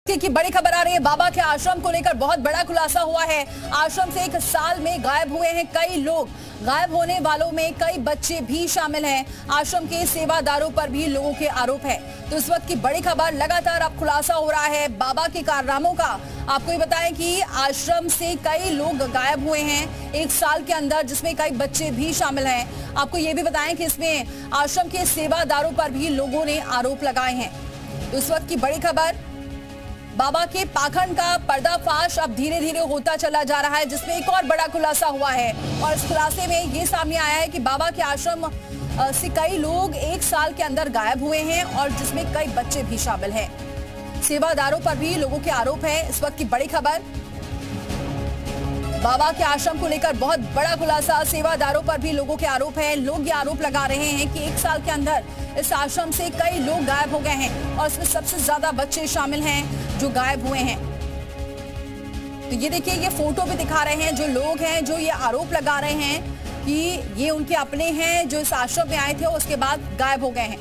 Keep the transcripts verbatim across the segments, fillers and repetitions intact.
की बड़ी खबर आ रही है। बाबा के आश्रम को लेकर बहुत बड़ा खुलासा हुआ है। आश्रम से एक साल में गायब हुए हैं कई लोग। गायब होने वालों में कई बच्चे भी शामिल हैं। आश्रम के सेवादारों पर भी लोगों के आरोप है। तो इस वक्त की बड़ी खबर, लगातार अब खुलासा हो रहा है बाबा के कारनामों का। आपको ये बताएं कि आश्रम से कई लोग गायब हुए हैं एक साल के अंदर, जिसमें कई बच्चे भी शामिल हैं। आपको ये भी बताएं कि इसमें आश्रम के सेवादारों पर भी लोगों ने आरोप लगाए हैं। तो इस वक्त की बड़ी खबर, बाबा के पाखंड का पर्दाफाश अब धीरे धीरे होता चला जा रहा है, जिसमें एक और बड़ा खुलासा हुआ है। और इस खुलासे में ये सामने आया है कि बाबा के आश्रम से कई लोग एक साल के अंदर गायब हुए हैं और जिसमें कई बच्चे भी शामिल हैं। सेवादारों पर भी लोगों के आरोप है। इस वक्त की बड़ी खबर, बाबा के आश्रम को लेकर बहुत बड़ा खुलासा। सेवादारों पर भी लोगों के आरोप है। लोग ये आरोप लगा रहे हैं कि एक साल के अंदर इस आश्रम से कई लोग गायब हो गए हैं और इसमें सबसे ज्यादा बच्चे शामिल हैं जो गायब हुए हैं। तो ये देखिए, ये फोटो भी दिखा रहे हैं जो लोग हैं जो ये आरोप लगा रहे हैं कि ये उनके अपने हैं जो इस आश्रम में आए थे और उसके बाद गायब हो गए हैं।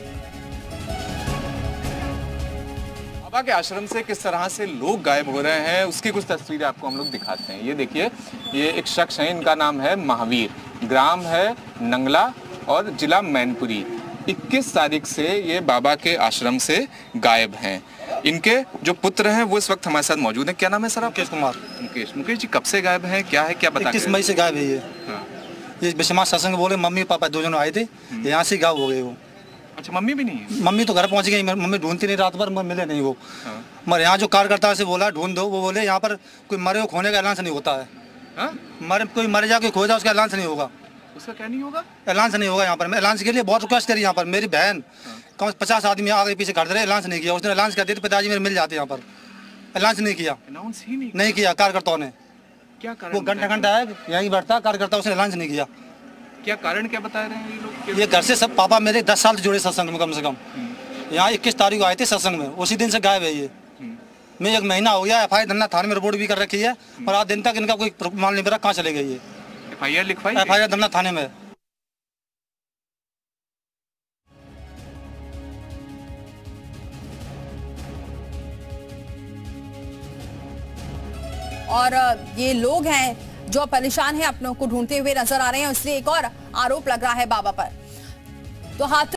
बाबा के आश्रम से किस तरह से लोग गायब हो रहे हैं उसकी कुछ तस्वीरें आपको हम लोग दिखाते हैं। ये देखिए, ये एक शख्स है, इनका नाम है महावीर, ग्राम है नंगला और जिला मैनपुरी। इक्कीस तारीख से ये बाबा के आश्रम से गायब हैं। इनके जो पुत्र हैं वो इस वक्त हमारे साथ मौजूद हैं। क्या नाम है सर? मुकेश कुमार। मुकेश मुकेश जी कब से गायब हैं, क्या है, क्या बता? इक्कीस मई से गायब है ये। हाँ। ये विषमा सत्संग बोले मम्मी पापा दो जन आए थे, यहाँ से गायब हो गए वो। अच्छा, मम्मी भी नहीं है? मम्मी तो घर पहुंच गई, मम्मी ढूंढती नहीं, रात भर मिले नहीं वो। हाँ। मगर यहाँ जो कार्यकर्ता से बोला ढूंढ दो, वो बोले यहाँ पर कोई मरे को खोने का ऐलान नहीं होता है। हाँ? मरे कोई मरे जाके खो जाए उसका ऐलान नहीं होगा। उसका क्या नहीं होगा? ऐलान नहीं होगा यहाँ पर। मैं ऐलान के लिए बहुत रिक्वेस्ट करी यहाँ पर। मेरी बहन कम पचास आदमी आगे पीछे खड़े रहे, ऐलान नहीं किया। उसने ऐलान कर दिया पिताजी मेरे मिल जाते यहाँ पर। ऐलान नहीं किया, अनाउंस ही नहीं, नहीं किया कार्यकर्ताओं ने। क्या कारण? वो घंटा घंटा है यहीं बैठता कार्यकर्ता, उसने ऐलान नहीं किया। क्या कारण क्या बता रहे हैं ये लोग? ये घर से सब पापा मेरे दस साल से जुड़े सत्संग में, कम से कम यहाँ इक्कीस तारीख को आए थे सत्संग में, उसी दिन से गायब है ये। मैं एक महीना हो गया, एफ आई आर धन्ना थाने में रिपोर्ट भी कर रखी है और आज दिन तक इनका कोई प्रमाण नहीं मिला। कहाँ चले गए ये? एफ आई आर लिखवाई? एफ आई आर धन्ना थाने में। और ये लोग हैं जो परेशान हैं, अपनों को ढूंढते हुए नजर आ रहे हैं, इसलिए एक और आरोप लग रहा है बाबा पर। तो हाथ